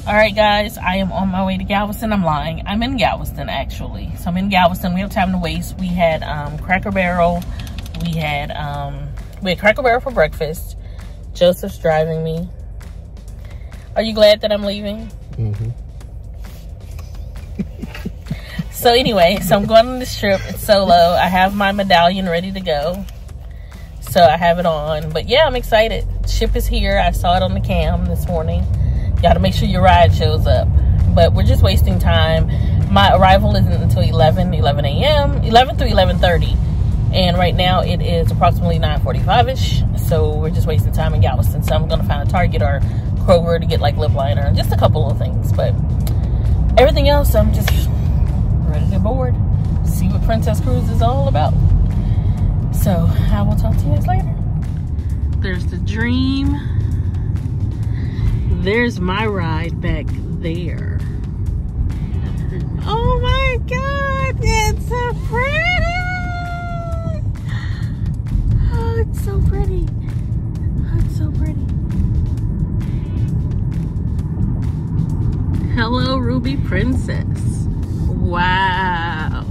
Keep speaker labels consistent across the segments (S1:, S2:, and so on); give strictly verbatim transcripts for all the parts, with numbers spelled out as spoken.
S1: All right, guys, I am on my way to Galveston. I'm lying. I'm in Galveston, actually. So I'm in Galveston. We have time to waste. We had um, Cracker Barrel. We had um, we had Cracker Barrel for breakfast. Joseph's driving me. Are you glad that I'm leaving?
S2: Mm-hmm.
S1: So anyway, so I'm going on this trip. It's solo. I have my medallion ready to go. So I have it on. But yeah, I'm excited. Ship is here. I saw it on the cam this morning. You gotta make sure your ride shows up. But we're just wasting time. My arrival isn't until eleven, eleven a m eleven through eleven thirty. And right now it is approximately nine forty-five-ish. So we're just wasting time in Galveston. So I'm gonna find a Target or Kroger to get like lip liner and just a couple of things. But everything else, I'm just ready to board. See what Princess Cruise is all about. So I will talk to you guys later. There's the Dream. There's my ride back there. Oh my God, it's so pretty. Oh, it's so pretty. Oh, it's so pretty. Hello, Ruby Princess. Wow.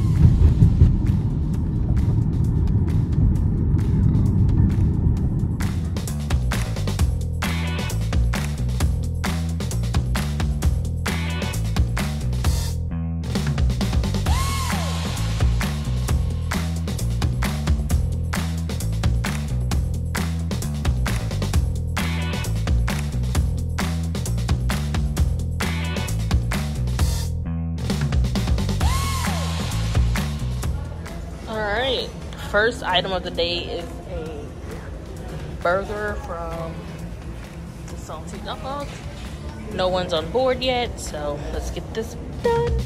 S1: First item of the day is a burger from the Salty Dog. No one's on board yet, so let's get this done.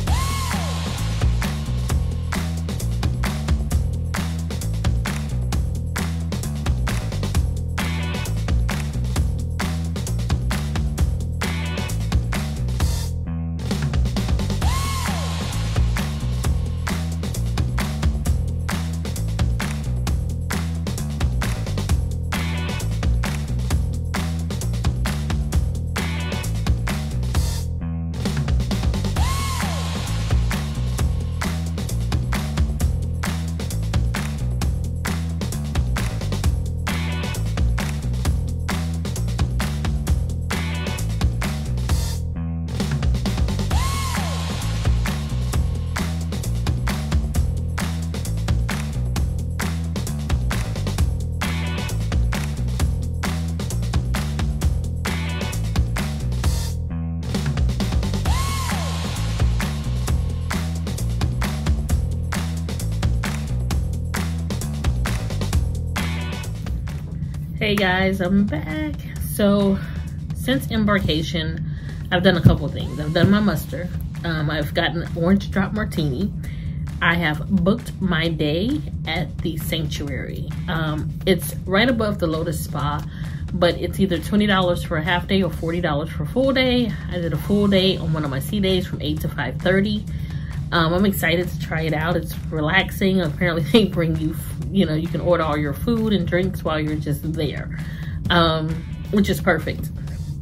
S1: Hey guys, I'm back. So since embarkation, I've done a couple of things. I've done my muster. Um, I've gotten an orange drop martini. I have booked my day at the Sanctuary. Um, it's right above the Lotus Spa, but it's either twenty dollars for a half day or forty dollars for a full day. I did a full day on one of my sea days from eight to five thirty. Um, I'm excited to try it out. It's relaxing. Apparently they bring you, you know, you can order all your food and drinks while you're just there, um, which is perfect.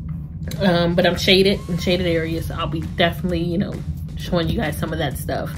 S1: Um, but I'm shaded in shaded areas. So I'll be definitely, you know, showing you guys some of that stuff.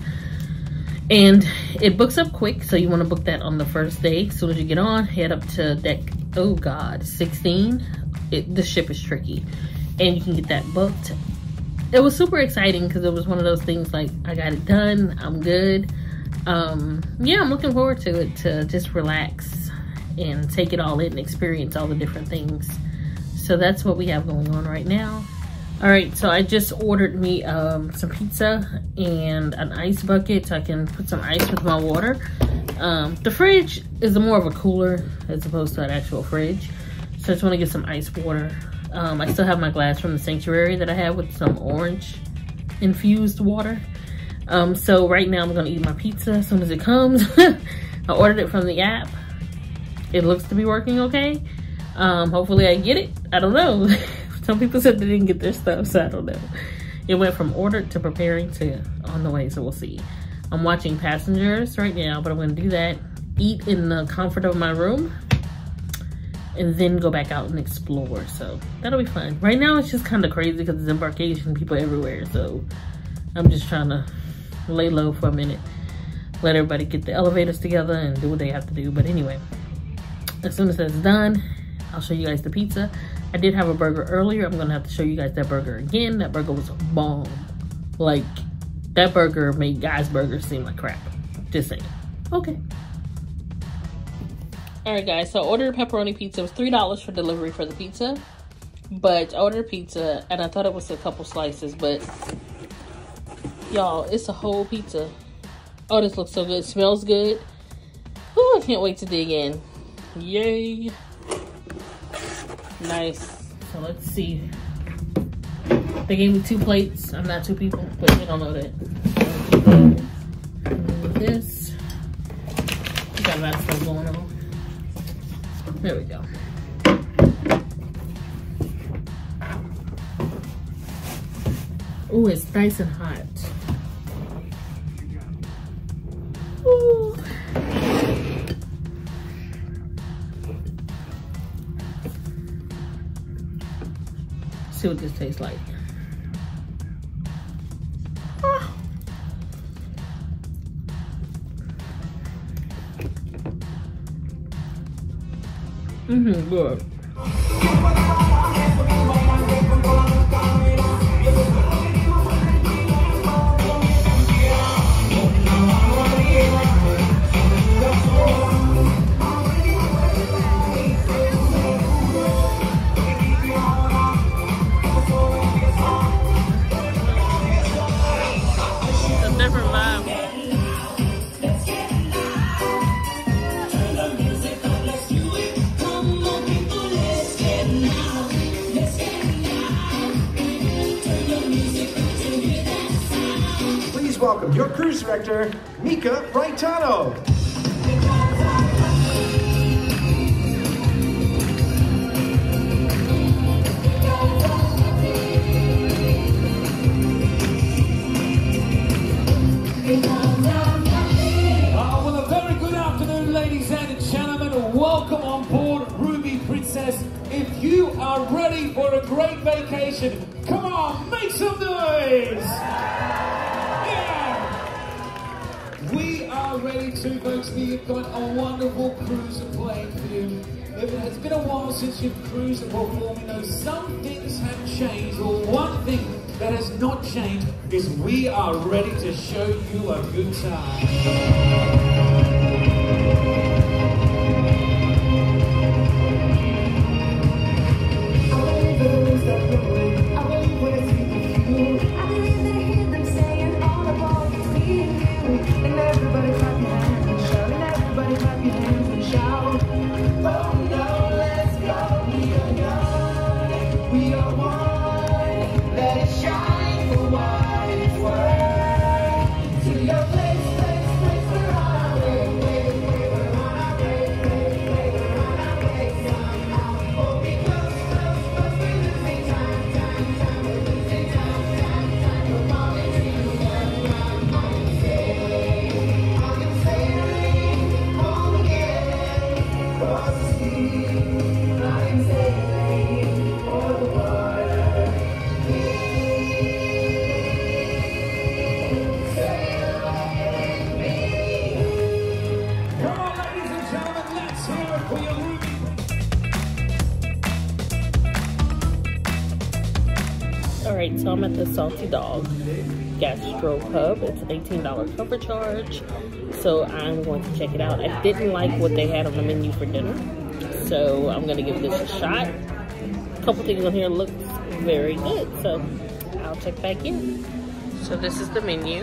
S1: And it books up quick, so you want to book that on the first day. As soon as you get on, head up to deck, oh God, sixteen. It, the ship is tricky, and you can get that booked. It was super exciting because it was one of those things like, I got it done, I'm good. Um, yeah, I'm looking forward to it, to just relax and take it all in and experience all the different things. So that's what we have going on right now. All right, so I just ordered me um, some pizza and an ice bucket so I can put some ice with my water. Um, the fridge is more of a cooler as opposed to an actual fridge. So I just want to get some ice water. Um, I still have my glass from the Sanctuary that I had with some orange infused water. Um, so right now I'm gonna eat my pizza as soon as it comes. I ordered it from the app. It looks to be working okay. Um, hopefully I get it. I don't know. Some people said they didn't get their stuff, so I don't know. It went from ordered to preparing to on the way, so we'll see. I'm watching Passengers right now, but I'm gonna do that. Eat in the comfort of my room. and then go back out and explore. So that'll be fun. Right now it's just kind of crazy because it's embarkation, people everywhere. So I'm just trying to lay low for a minute, let everybody get the elevators together and do what they have to do. But anyway, as soon as that's done, I'll show you guys the pizza. I did have a burger earlier. I'm gonna have to show you guys that burger again. That burger was a bomb. Like, that burger made Guy's Burger seem like crap. Just saying. Okay. Alright guys, so I ordered a pepperoni pizza. It was three dollars for delivery for the pizza. But I ordered pizza and I thought it was a couple slices, but y'all, it's a whole pizza. Oh, this looks so good. It smells good. Oh, I can't wait to dig in. Yay. Nice. So let's see. They gave me two plates. I'm not two people, but they don't know that. And this. We got a lot of stuff going on. There we go. Ooh, it's nice and hot. Ooh. See what this tastes like. Ah. Mm-hmm, good.
S2: Welcome your cruise director, Mika Braitano.
S3: Uh, well, a very good afternoon, ladies and gentlemen. Welcome on board Ruby Princess. If you are ready for a great vacation, come on, make some noise! We are ready to, folks. We have got a wonderful cruise planned for you. If it has been a while since you've cruised before, we know some things have changed. Well, one thing that has not changed is we are ready to show you a good time.
S1: Alright, so I'm at the Salty Dog Gastro Pub. It's an eighteen dollar cover charge. So I'm going to check it out. I didn't like what they had on the menu for dinner, so I'm going to give this a shot. A couple things on here look very good, so I'll check back in. So this is the menu.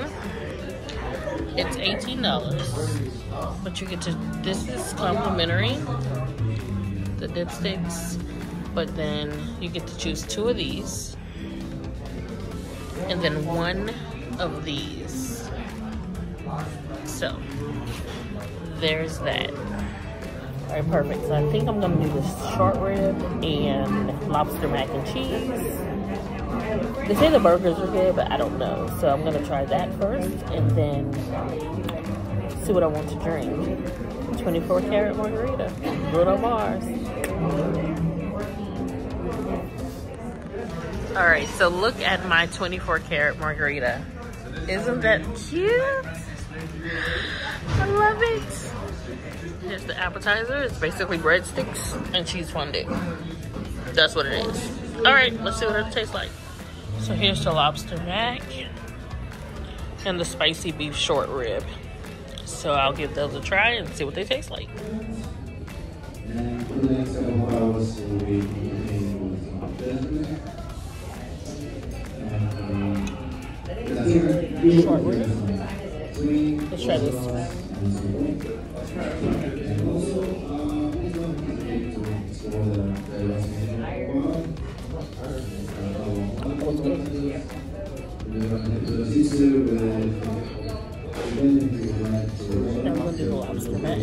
S1: It's eighteen dollars, but you get to, this is complimentary, the dipsticks, but then you get to choose two of these, and then one of these. So there's that. All right, perfect. So I think I'm gonna do this short rib and lobster mac and cheese. They say the burgers are good, but I don't know. So I'm gonna try that first and then see what I want to drink. twenty-four karat margarita, Bruno Mars. All right, so look at my twenty-four karat margarita. Isn't that cute? I love it. Here's the appetizer. It's basically breadsticks and cheese fondue. That's what it is. All right, let's see what it tastes like. So here's the lobster mac and the spicy beef short rib. So I'll give those a try and see what they taste like. Short rib. Let's try this. What's good? I'm gonna do the lobster mac.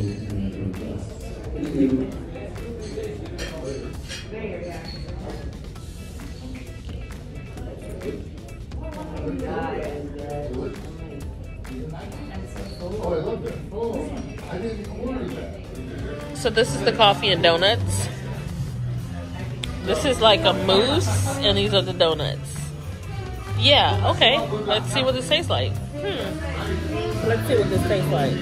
S1: So this is the coffee and donuts. This is like a mousse, and these are the donuts. Yeah, okay. Let's see what this tastes like. Hmm. Let's see what this tastes like.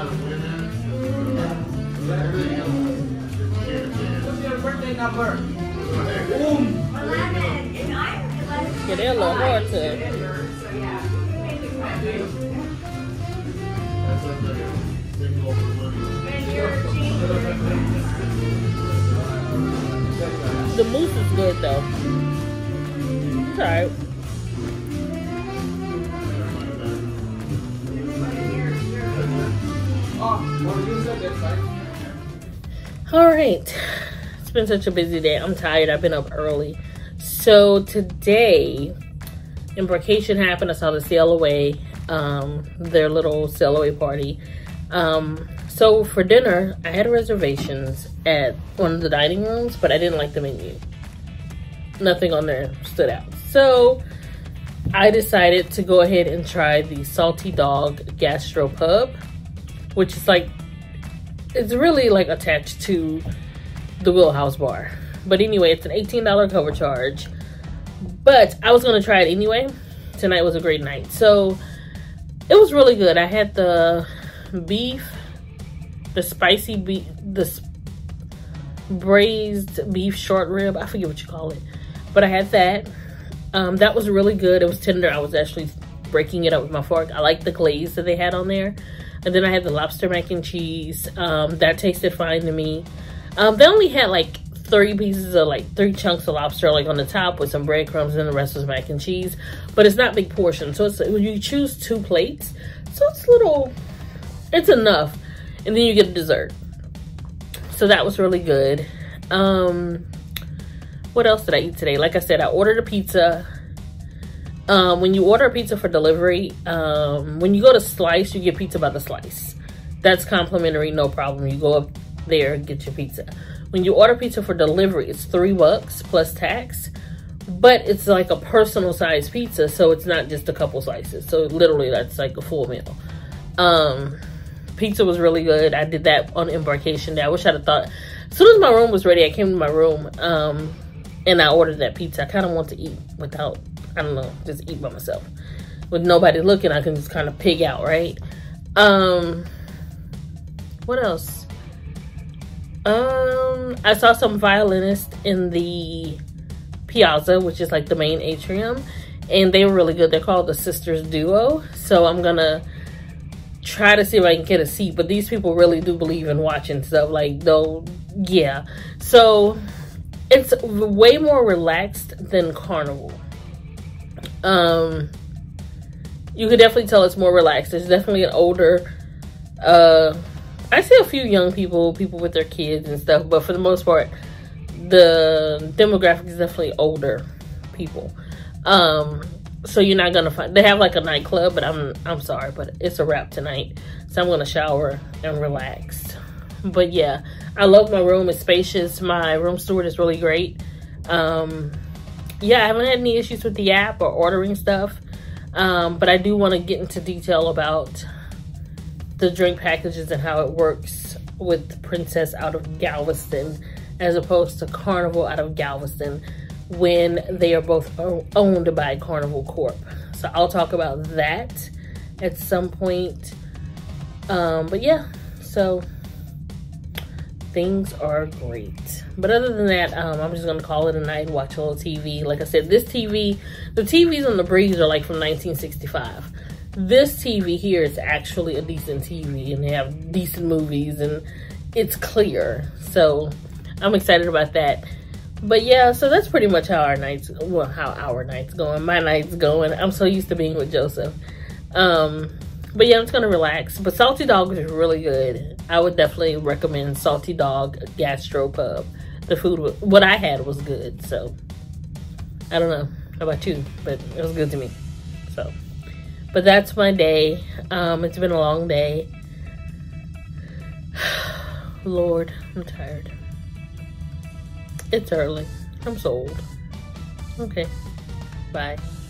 S1: Yeah, they're a little hard to. The mousse is good though. It's alright. Alright. It's been such a busy day. I'm tired. I've been up early. So today, embarkation happened. I saw the sail away, um, their little sail away party. Um, so for dinner, I had reservations at one of the dining rooms, but I didn't like the menu. Nothing on there stood out. So I decided to go ahead and try the Salty Dog Gastropub, which is like, it's really like attached to the Wheelhouse Bar. But anyway, it's an eighteen dollar cover charge. But I was going to try it anyway. Tonight was a great night. So it was really good. I had the beef, the spicy beef, the braised beef short rib. I forget what you call it. But I had that. Um, that was really good. It was tender. I was actually breaking it up with my fork. I like the glaze that they had on there. And then I had the lobster mac and cheese. Um, that tasted fine to me. Um, they only had like three pieces of like three chunks of lobster like on the top with some breadcrumbs, and the rest was mac and cheese. But it's not big portions. So it's you choose two plates. So it's little, it's enough. And then you get a dessert. So that was really good. Um, what else did I eat today? Like I said, I ordered a pizza. Um, when you order a pizza for delivery, um, when you go to Slice, you get pizza by the slice. That's complimentary, no problem. You go up there and get your pizza. When you order pizza for delivery, it's three bucks plus tax. But it's like a personal size pizza, so it's not just a couple slices. So literally, that's like a full meal. Um, pizza was really good. I did that on embarkation day. I wish I'd have thought. As soon as my room was ready, I came to my room um, and I ordered that pizza. I kind of want to eat without, I don't know, just eat by myself. With nobody looking, I can just kind of pig out, right? Um, what else? Um, I saw some violinists in the Piazza, which is like the main atrium, and they were really good. They're called the Sisters Duo. So I'm gonna try to see if I can get a seat, but these people really do believe in watching stuff. Like, they'll, yeah. So it's way more relaxed than Carnival. Um, you could definitely tell it's more relaxed. There's definitely an older, uh, I see a few young people, people with their kids and stuff, but for the most part, the demographic is definitely older people. Um, so you're not gonna find, they have like a nightclub, but I'm, I'm sorry, but it's a wrap tonight. So I'm gonna shower and relax. But yeah, I love my room. It's spacious. My room steward is really great. Um, yeah, I haven't had any issues with the app or ordering stuff. Um, but I do want to get into detail about the drink packages and how it works with Princess out of Galveston as opposed to Carnival out of Galveston, when they are both owned by Carnival Corp. So I'll talk about that at some point. Um, but yeah, so things are great. But other than that, um, I'm just gonna call it a night, watch a little T V. Like I said, this T V, the T Vs on the Breeze are like from nineteen sixty-five. This T V here is actually a decent T V, and they have decent movies, and it's clear. So I'm excited about that. But yeah, so that's pretty much how our nights, well, how our nights going. My night's going. I'm so used to being with Joseph. Um, but yeah, I'm just gonna relax. But Salty Dog is really good. I would definitely recommend Salty Dog Gastropub. The food, what I had was good. So I don't know how about you, but it was good to me. So, but that's my day. Um, it's been a long day. Lord, I'm tired. It's early. I'm so old. Okay. Bye.